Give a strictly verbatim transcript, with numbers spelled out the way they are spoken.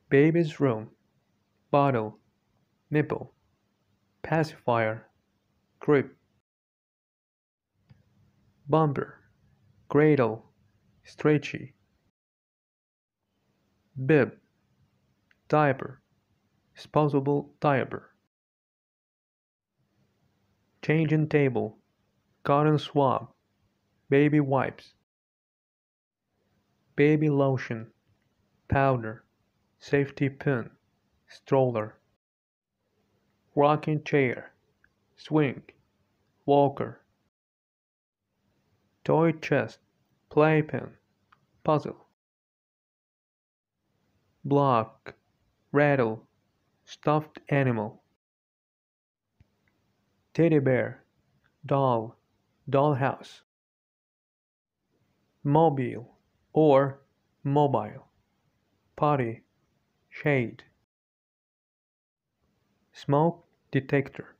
baby's room, bottle, nipple, pacifier, crib, bumper, cradle, stretchy, bib, diaper, disposable diaper, changing table, cotton swab, baby wipes, baby lotion, powder, safety pin, stroller, rocking chair, swing, walker, toy chest, playpen, puzzle, block, rattle, stuffed animal, teddy bear, doll, dollhouse, mobile or mobile, potty, shade, smoke detector,